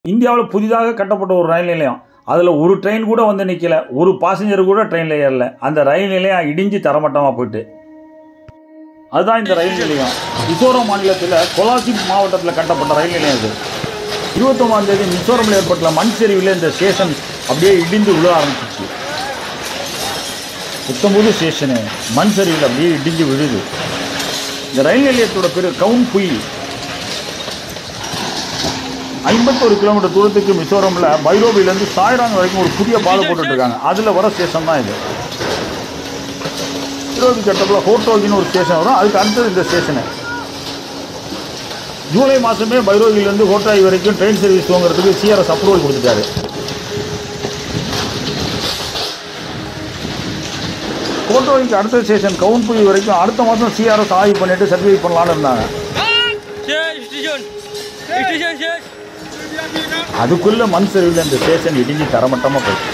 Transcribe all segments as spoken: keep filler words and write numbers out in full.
இந்தியாவில் புதிதாக கட்டப்பட்ட ஒரு ரயில் நிலையம். அதில் ஒரு ட்ரெயின் கூட வந்து நிற்கல, ஒரு பாசஞ்சர் கூட ட்ரெயினில் ஏறல. அந்த ரயில் நிலையம் இடிஞ்சு தரமட்டமாக போயிட்டு. அதுதான் இந்த ரயில் நிலையம். மிசோரம் மாநிலத்தில் கொலாசிப் மாவட்டத்தில் கட்டப்பட்ட ரயில் நிலையம் இது. இருபத்தொம்பதாம் தேதி மிசோரமில் ஏற்பட்ட மண் சரிவில் இந்த ஸ்டேஷன் அப்படியே இடிந்து விழ ஆரம்பிச்சிச்சு. புத்தம்புது ஸ்டேஷனு மண் சரிவில் அப்படியே இடிஞ்சு விழுது. இந்த ரயில் நிலையத்தோட பேர் கவுன் புய். ஐம்பத்தொரு கிலோமீட்டர் தூரத்துக்கு மிசோரமில் பைரோபிலேருந்து சாய்ராங் வரைக்கும் ஒரு புதிய பாதை போட்டுட்ருக்காங்க. அதில் வர ஸ்டேஷன் தான் இது. பைரோபி கட்டத்தில் ஹோட்டோகின்னு ஒரு ஸ்டேஷன் வரும், அதுக்கு அடுத்தது இந்த ஸ்டேஷனு. ஜூலை மாதமே பைரோபிலேருந்து ஹோட்டாய் வரைக்கும் ட்ரெயின் சர்வீஸ் துவங்குறதுக்கு சிஆர்எஸ் அப்ரூவல் கொடுத்துட்டாரு. ஹோட்டோகிக்கு அடுத்த ஸ்டேஷன் கவுன்புய் வரைக்கும் அடுத்த மாதம் சிஆர்எஸ் ஆய்வு பண்ணிட்டு சர்டிஃபிகேட் பண்ணலான்னு இருந்தாங்க. அதுக்குள்ள மண் சரிவில் இந்த ஸ்டேஷன் இடிஞ்சு தரமட்டமாக போயிடுச்சு.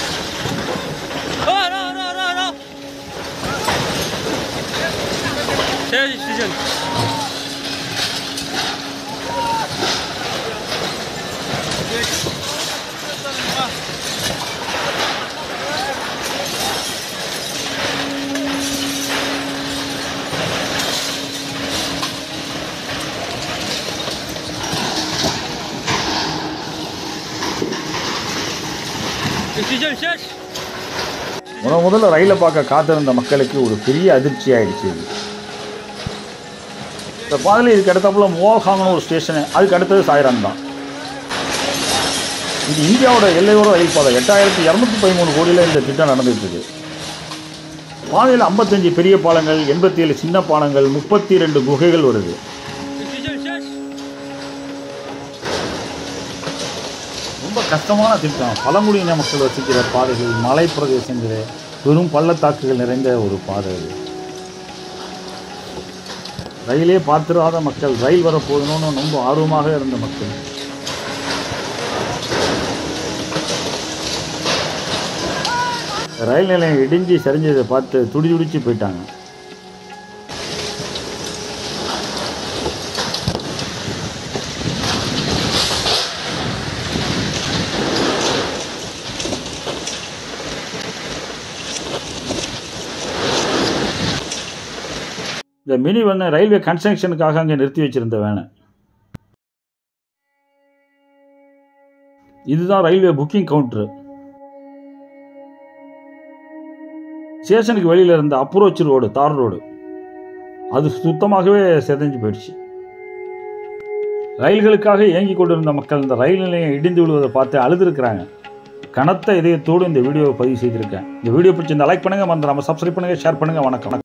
முத முதல்ல ரயிலை பார்க்க காத்திருந்த மக்களுக்கு ஒரு பெரிய அதிர்ச்சி ஆயிடுச்சு. இந்த பாதையில் இதுக்கு அடுத்தாப்புல மோகாங்னு ஒரு ஸ்டேஷனு, அதுக்கு அடுத்தது சாய்ராங் தான். இது இந்தியாவோட எல்லையோர ரயில் பாதை. எட்டாயிரத்தி இரநூத்தி பதிமூணு கோடியில் இந்த திட்டம் நடந்துட்டு இருக்கு. பாதையில் ஐம்பத்தஞ்சு பெரிய பாலங்கள், எண்பத்தி ஏழு சின்ன பாலங்கள், முப்பத்தி ரெண்டு குகைகள் வருது. ரொம்ப கஷ்டமான திட்டம். பழங்குடியின மக்கள் வசிக்கிற பாதைகள், மலை பிரதேசங்கள், பெரும் பள்ளத்தாக்குகள் நிறைந்த ஒரு பாதை அது. ரயிலே பார்த்துடாத மக்கள், ரயில் வரப்போகணும்னு ரொம்ப ஆர்வமாக இருந்த மக்கள். ரயில் நிலையம் இடிஞ்சு சரிஞ்சதை பார்த்து துடி துடிச்சு போயிட்டாங்க. இந்த மினி வந்து ரயில்வே கன்ஸ்ட்ரக்ஷனுக்காக அங்கே நிறுத்தி வச்சிருந்த வேனை. இதுதான் ரயில்வே புக்கிங் கவுண்டர். ஸ்டேஷனுக்கு வெளியில் இருந்த அப்ரோச் ரோடு, தார் ரோடு, அது சுத்தமாகவே செதஞ்சு போயிடுச்சு. ரயில்களுக்காக இயங்கி கொண்டிருந்த மக்கள் இந்த ரயில் நிலையம் இடிந்து விழுவதை பார்த்து அழுதுருக்கிறாங்க. கனத்த இதயத்தோடு இந்த வீடியோவை பதிவு செய்திருக்கேன். இந்த வீடியோ பிடிச்சி இந்த லைக் பண்ணுங்கள், மறந்துடாம சப்ஸ்கிரைப் பண்ணுங்கள், ஷேர் பண்ணுங்கள். வணக்கம்.